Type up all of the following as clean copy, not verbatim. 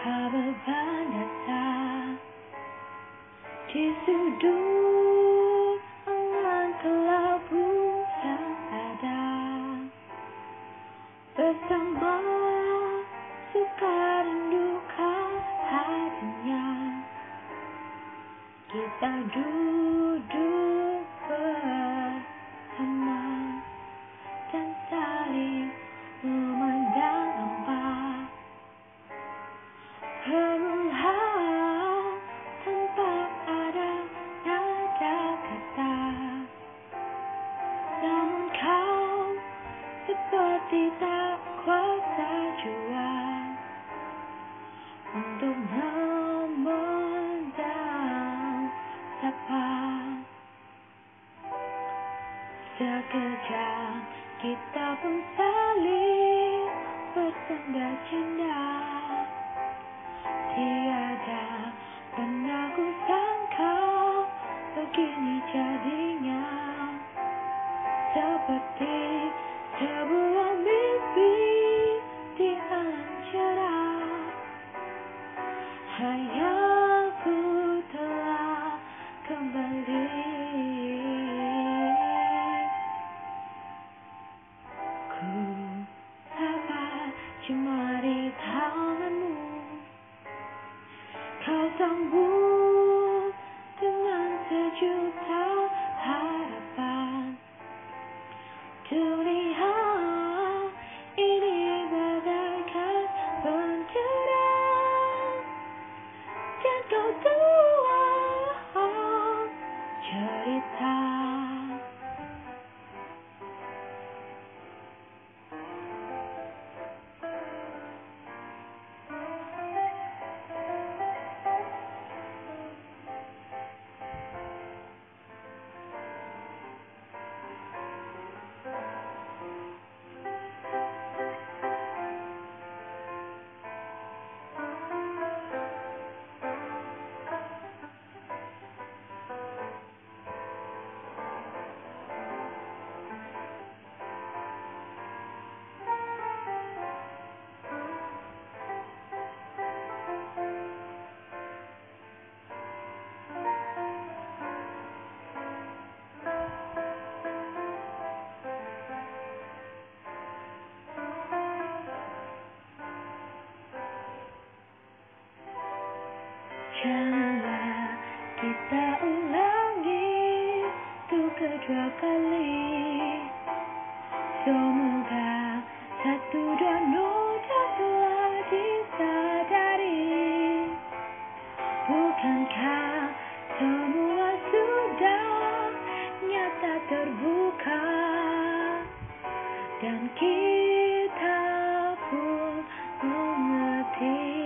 beban dasar di sudut awan kelabu yang ada, bersama suka dan duka hatinya. Kita duduk bersama dan saling memandang hampa, perlahan tanpa ada nada kata. Namun kau seperti tak kuasa jua untuk memandang sapa. Sekejap kita pun saling bersenda canda. Tiada pernah ku sangka begini jadinya, seperti sebuah mimpi di alam cerah. Hayalku telah kembali. Ku sapa jemari tanganmu, kau sambut dengan sejuta harapan. Dunia ini bagaikan benderang dan kau tuang cerita. Janganlah kita ulangi untuk kedua kali. Semoga satu dua nota telah disadari. Bukankah semua sudah nyata terbuka, dan kita pun mengerti.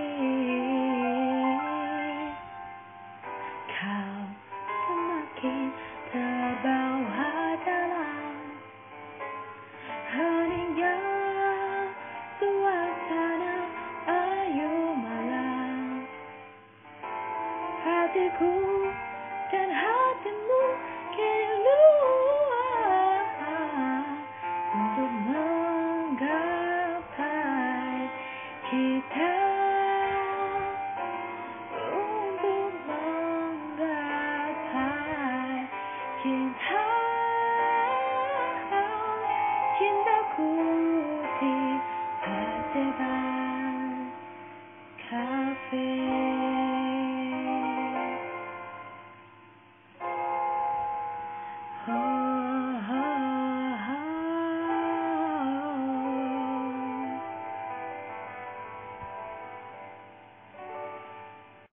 Kau semakin terbawa dalam heningnya suasana ayu malam. Hatiku dan hatimu kini luar untuk menggapai kita, untuk menggapai cinta.